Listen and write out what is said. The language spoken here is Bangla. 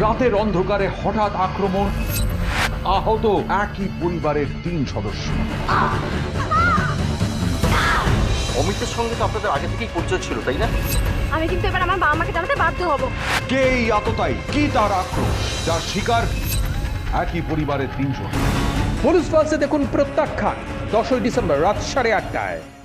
রাতের অন্ধকারে হঠাৎ আক্রমণ, আহত একই পরিবারের 3 সদস্য। অমিতের সঙ্গে তো আপনাদের আগে থেকেই পরিচয় ছিল, তাই না? আমি কিন্তু এবার আমার বাবা মাকে জানাতে বাধ্য হব। কে এই আততায়ী, কি তার আক্রোশ, যার শিকার একই পরিবারের 3 জন? পুলিশ ফালসে দেখুন প্রত্যাখ্যান 10ই ডিসেম্বর রাত 8:30টায়।